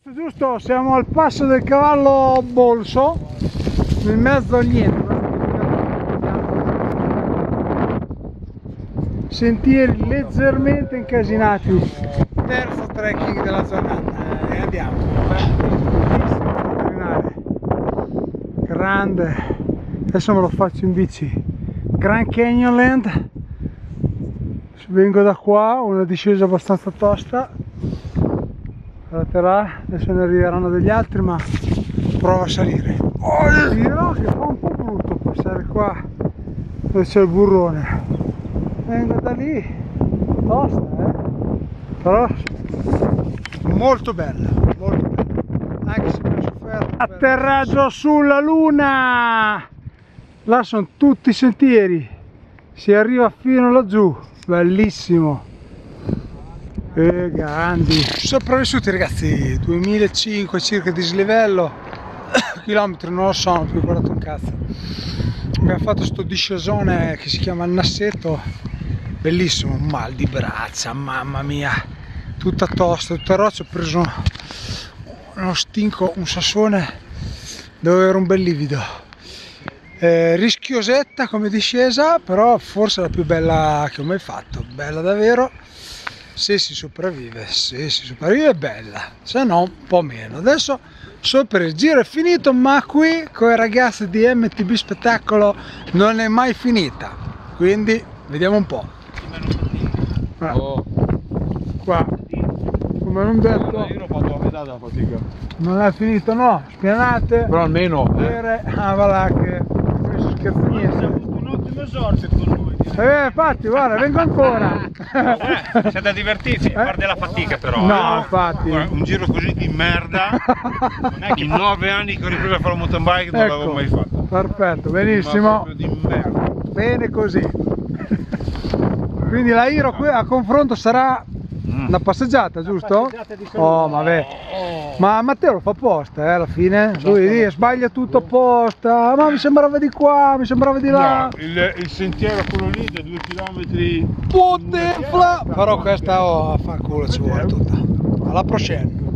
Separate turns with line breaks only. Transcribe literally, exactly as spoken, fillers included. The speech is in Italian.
Giusto, siamo al passo del cavallo Bolso, nel mezzo a niente. Sentieri leggermente incasinati. Terzo trekking della giornata e andiamo. Grande, adesso me lo faccio in bici. Grand Canyonland. Vengo da qua, una discesa abbastanza tosta. Raterà, adesso ne arriveranno degli altri, ma provo a salire. Oh, dirò che fa un po' brutto passare qua dove c'è il burrone. Vengo da lì, tosta, eh? Però molto bella, molto bella. Anche se mi ho sofferto. Atterraggio sulla luna! Là sono tutti i sentieri, si arriva fino laggiù, bellissimo. E grandi, sopravvissuti ragazzi, duemilacinquecento circa di dislivello, chilometri non lo so, non ho più guardato un cazzo. Abbiamo fatto sto discesone che si chiama il Nassetto, bellissimo, mal di braccia, mamma mia, tutta tosta, tutta roccia. Ho preso uno stinco, un sassone dove era un bel livido. Eh, rischiosetta come discesa, però forse la più bella che ho mai fatto, bella davvero. Se si sopravvive, se si sopravvive è bella, se no un po' meno. Adesso so per il giro è finito, ma qui con i ragazzi di M T B Spettacolo non è mai finita, quindi vediamo un po'. Ah, oh. Qua, come non detto,
io l'ho fatto a metà della fatica.
Non è finito, no, spianate,
però almeno eh.
Ah, va là che questo scherzo niente.
Un ottimo esordio con noi.
Eh, infatti, guarda, vengo ancora.
Eh, siete divertiti, a parte la fatica però.
No,
eh.
infatti.
Guarda, un giro così di merda. Non è che in nove anni che ho ripreso a fare un mountain bike non
Ecco,
l'avevo mai fatto.
Perfetto, benissimo.
Ma di merda.
Bene così. Quindi la Hiro qui a confronto sarà una passeggiata, giusto? Oh, vabbè. Ma Matteo lo fa apposta, eh, alla fine. Lui lì sbaglia tutto apposta. Ma mi sembrava di qua, mi sembrava di là.
No, il, il sentiero quello lì da due chilometri.
Puttefla! Però questa oh, fa culo ci vuole tutta. Alla prossima.